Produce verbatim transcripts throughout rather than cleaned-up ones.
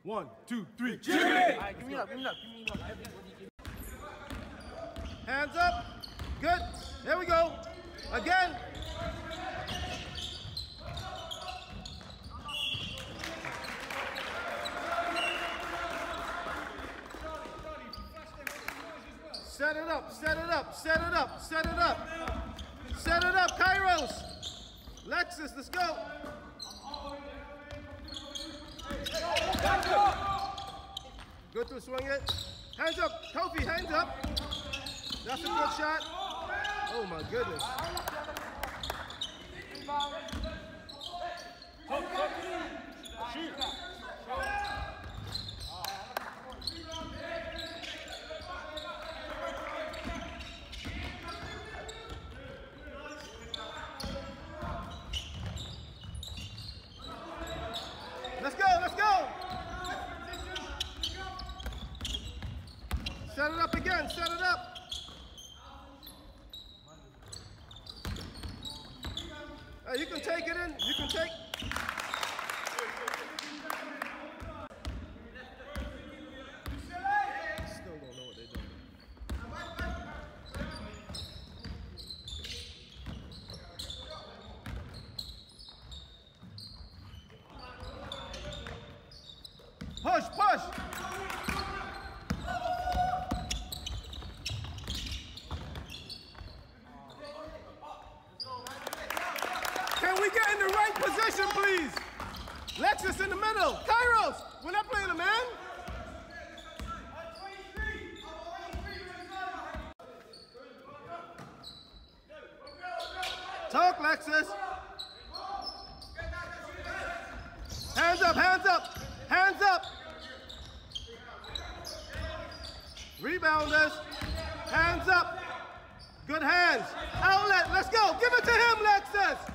One, two, three. Jimmy! All right, give me up, give me up, give me up. Everybody give me up. Hands up. Good. There we go. Again. Set it up, set it up, set it up, set it up. Set it up, Kairos. Lexus, let's go. Good to swing it. Hands up, Kofi, hands up. That's a good shot. Oh my goodness. Let's go, let's go. Set it up again, set it up. Hey, you can take it in, you can take. Still don't know what they're doing. Push, push. Can we get in the right position, please? Lexus in the middle. Kairos, we're not playing a man. Talk, Lexus. Hands up, hands up, hands up. Rebounders, hands up. Good hands. Outlet, let's go. Give it to him, Lexus.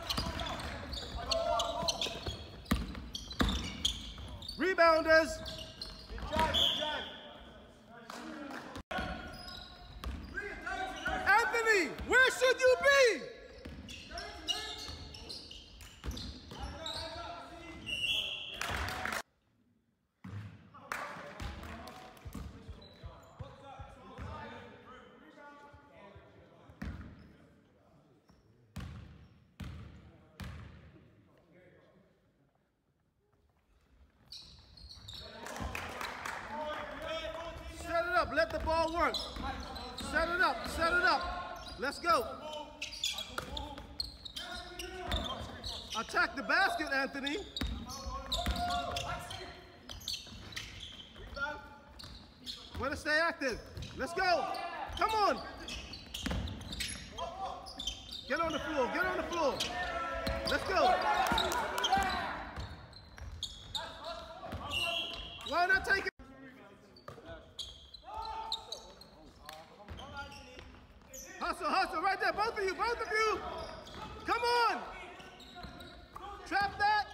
Rebounders. Good job, good job. Anthony, where should you be? Set it up, let the ball work. Set it up, set it up. Let's go. Attack the basket, Anthony. Way to stay active. Let's go. Come on. Get on the floor, get on the floor. Let's go. Why not take it? Hustle, hustle, right there, both of you, both of you. Come on. Trap that.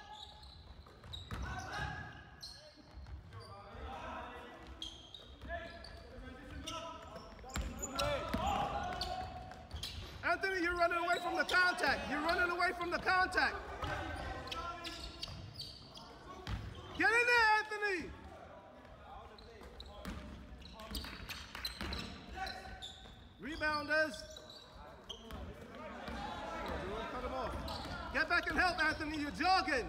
Anthony, you're running away from the contact. You're running away from the contact. Get in there, Anthony. Rebounders. Cut them off. Get back and help, Anthony. You're jogging.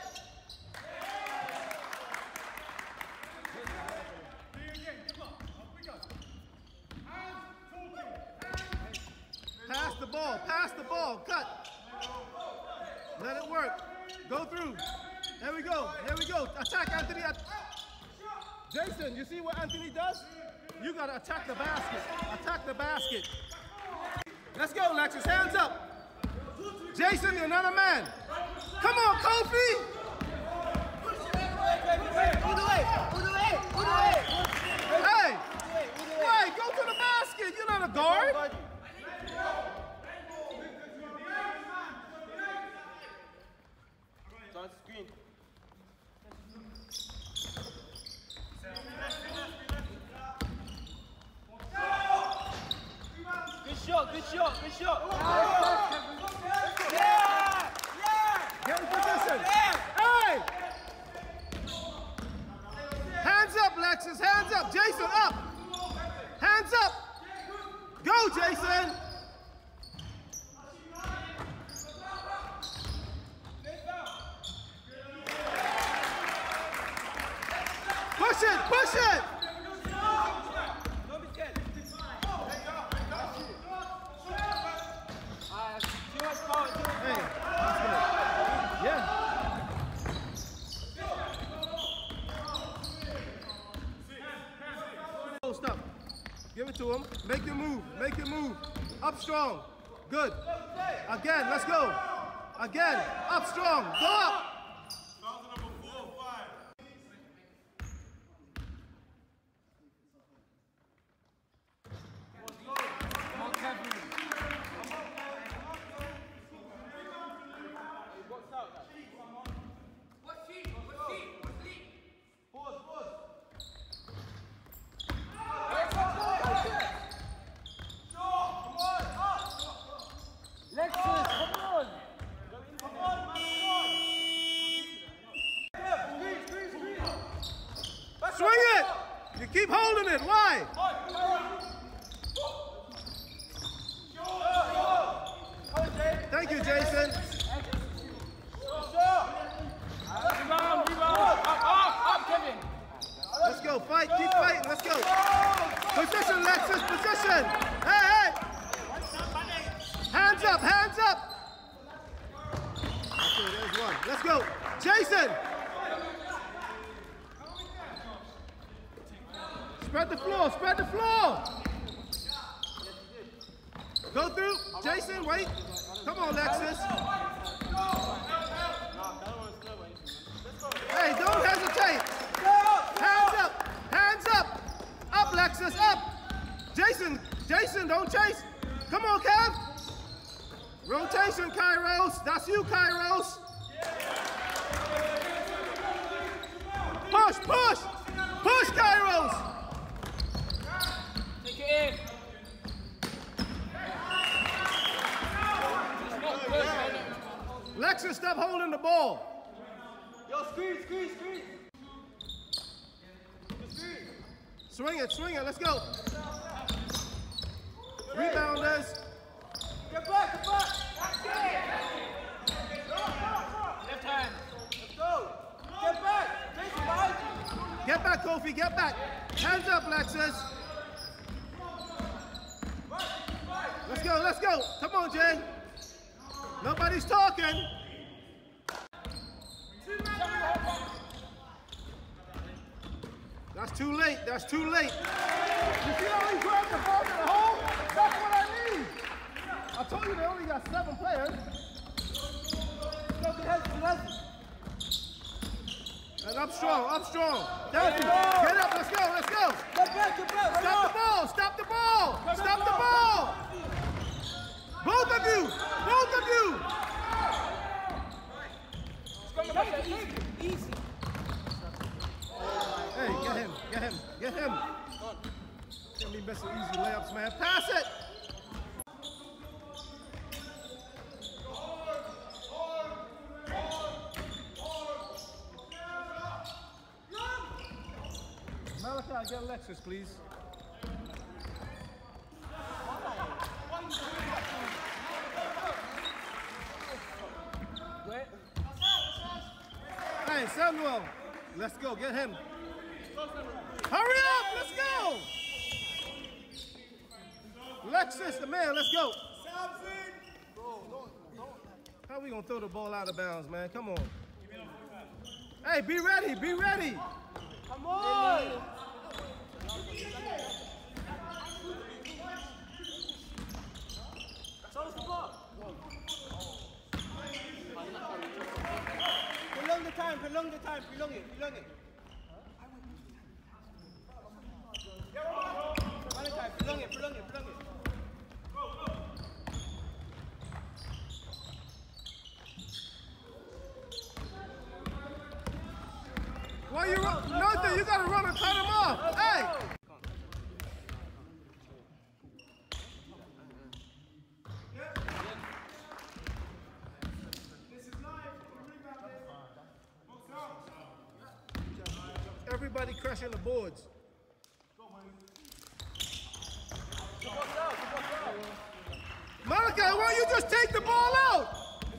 Pass the ball. Pass the ball. Cut. Let it work. Go through. There we go. There we go. Attack, Anthony. Jason, you see what Anthony does? You gotta attack the basket. Attack the basket. Let's go, Lexus. Hands up. Jason, you're not a man. Come on, Kofi. Hey, hey, go to the basket. You're not a guard. Start screen. Good shot, good shot, good shot. Yeah! Yeah! Get in position. Yeah! Hey! Lexus, hands up. Jason, up. Hands up. Go, Jason. Push it, push it. Don't be scared. Ah, too much power, too much power. Hey, that's good. Yeah. Stop. Give it to him. Make your move. Make your move. Up strong. Good. Again. Let's go. Again. Up strong. Go up. Swing it! You keep holding it. Why? Thank you, Jason. Rebound, rebound. Up, up, up, Kevin. Let's go. Fight. Keep fighting. Let's go. Position, Lexus. Position. Hey, hey. Hands up. Hands up. Okay, there's one. Let's go. Jason. Spread the floor. Spread the floor. Go through. Jason, wait. Come on, Lexus. Hey, don't hesitate. Hands up. Hands up. Up, Lexus. Up. Jason. Jason, don't chase. Come on, Kev. Rotation, Kairos. That's you, Kairos. Push, push. Push, Kairos. Take it in. Lexus, stop holding the ball. Yo, screen, screen, screen. Swing it, swing it. Let's go. Rebounders. Get back, get back. Left hand. Let's go. Get back. Jason, behind you. Get back, Kofi. Get back. Hands up, Lexus. Let's go, let's go. Come on, Jay. Nobody's talking. That's too late. That's too late. You see how he grabbed the ball to the hole? That's what I need. I told you they only got seven players. Go, get healthy, get healthy. And up strong, up strong. Thank you. Get up, let's go, let's go. Get back, get back. Stop the ball, stop the ball. Stop the ball. Both of you, both of you. Easy. Hey, get him, get him, get him. Can't be missing easy layups, man. Pass it. Malachi, get Alexis, please. Hey, Samuel, let's go, get him. Hurry up, let's go. Alexis, the man, let's go. How are we gonna throw the ball out of bounds, man? Come on. Hey, be ready, be ready. Come on. Prolong the time, prolong the time, prolong it, prolong it. Malachi, prolong it, prolong it, prolong it. Why you run? Nothing, you gotta run and cut him off. Hey! everybody crushing the boards. Malachi, why don't you just take the ball out?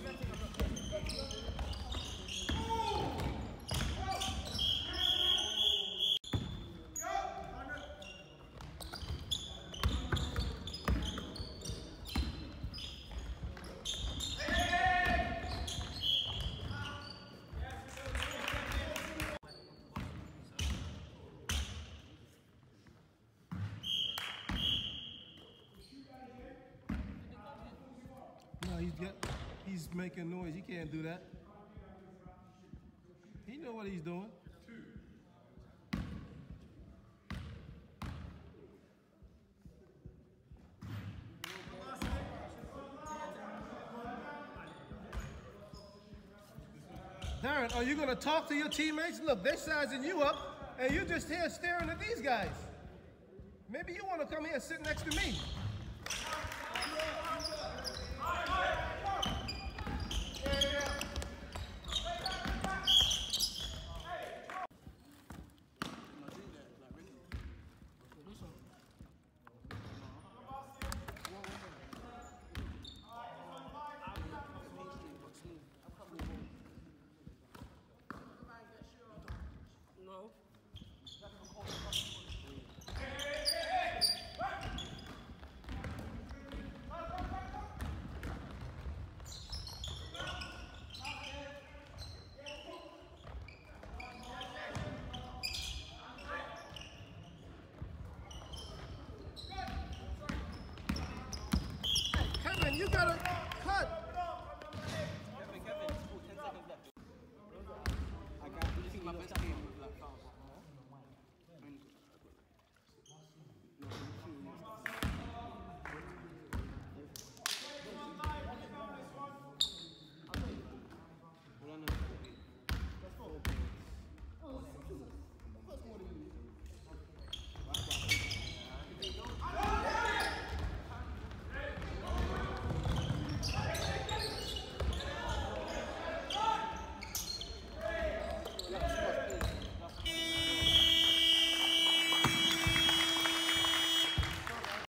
No, he's got, he's making noise. He can't do that. He know what he's doing. Darren, are you going to talk to your teammates? Look, they're sizing you up, and you're just here staring at these guys. Maybe you want to come here and sit next to me. No. Kevin, you gotta cut. Kevin, Kevin, ten seconds left. I got this is my best game.